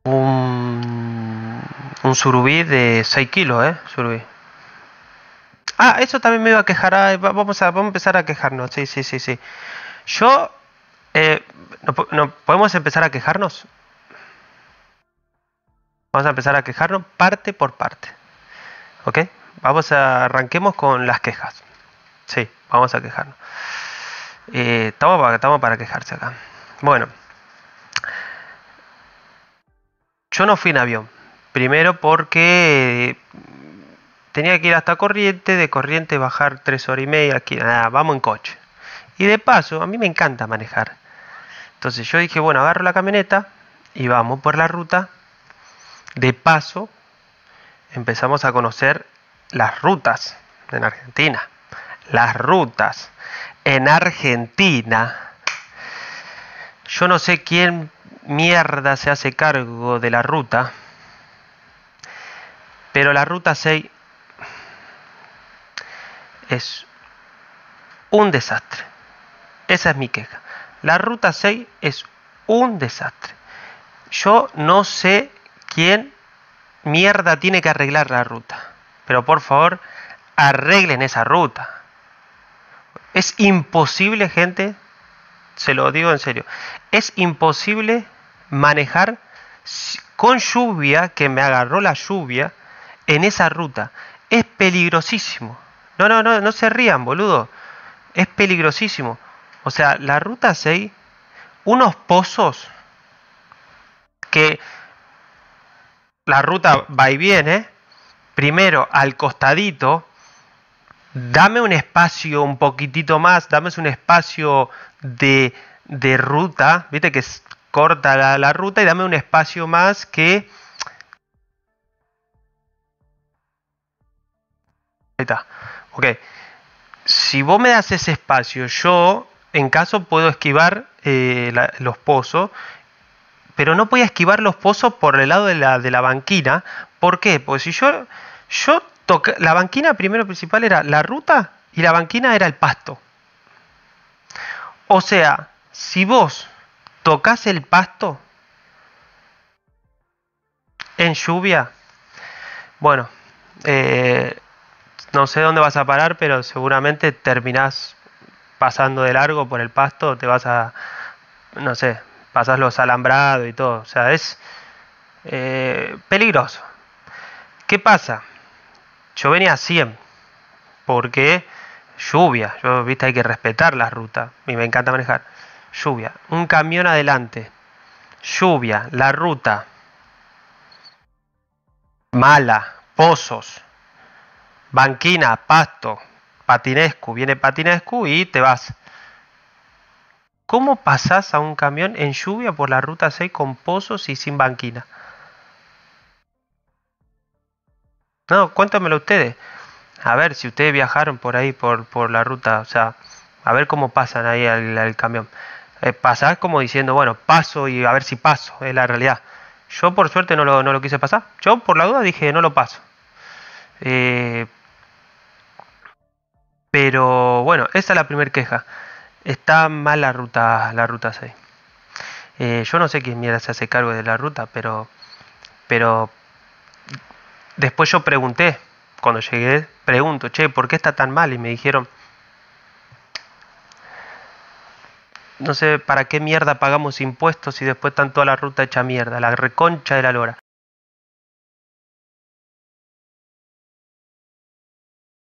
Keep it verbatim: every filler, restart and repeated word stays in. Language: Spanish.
Un, un surubí de seis kilos, ¿eh? Surubí. Ah, eso también me iba a quejar. Ah, vamos, a, vamos a empezar a quejarnos. Sí, sí, sí, sí. Yo... Eh, ¿no, no podemos empezar a quejarnos? Vamos a empezar a quejarnos parte por parte. ¿Ok? Vamos a... Arranquemos con las quejas. Sí, vamos a quejarnos. Eh, estamos, para, estamos para quejarse acá. Bueno. Yo no fui en avión. Primero porque tenía que ir hasta Corrientes, de Corrientes bajar tres horas y media. Aquí, nada, vamos en coche. Y de paso, a mí me encanta manejar. Entonces yo dije, bueno, agarro la camioneta y vamos por la ruta. De paso, empezamos a conocer las rutas en Argentina. Las rutas en Argentina. Yo no sé quién mierda se hace cargo de la ruta, pero la ruta seis es un desastre. Esa es mi queja. La ruta seis es un desastre. Yo no sé quién mierda tiene que arreglar la ruta, pero por favor, arreglen esa ruta. Es imposible, gente, se lo digo en serio, es imposible manejar con lluvia, que me agarró la lluvia, en esa ruta. Es peligrosísimo. No, no, no, no se rían, boludo. Es peligrosísimo. O sea, la ruta seis, unos pozos que la ruta va y viene. Primero al costadito, dame un espacio un poquitito más, dame un espacio de, de ruta, viste que es corta la, la ruta, y dame un espacio más que... Ahí está, ok. Si vos me das ese espacio, yo en caso puedo esquivar eh, la, los pozos, pero no voy a esquivar los pozos por el lado de la, de la banquina. ¿Por qué? Porque si yo, yo toca, la banquina primero principal era la ruta y la banquina era el pasto. O sea, si vos tocas el pasto en lluvia, bueno, eh, no sé dónde vas a parar, pero seguramente terminás pasando de largo por el pasto, te vas a, no sé, pasás los alambrados y todo. O sea, es eh, peligroso. ¿Qué pasa? Yo venía a cien, porque lluvia, yo, viste, hay que respetar las rutas, y me encanta manejar. Lluvia, un camión adelante, lluvia, la ruta mala, pozos, banquina, pasto, patinescu, viene patinescu y te vas. ¿Cómo pasás a un camión en lluvia por la ruta seis con pozos y sin banquina? No, cuéntamelo ustedes. A ver si ustedes viajaron por ahí, por, por la ruta, o sea, a ver cómo pasan ahí al, al camión. Eh, pasás como diciendo, bueno, paso y a ver si paso, es la realidad. Yo por suerte no lo, no lo quise pasar. Yo por la duda dije, no lo paso. Eh, pero bueno, esa es la primera queja. Está mal la ruta, la ruta seis. Eh, yo no sé quién mierda se hace cargo de la ruta, pero, pero después yo pregunté, cuando llegué, pregunto, che, ¿por qué está tan mal? Y me dijeron, no sé para qué mierda pagamos impuestos y después están toda la ruta hecha mierda, la reconcha de la lora.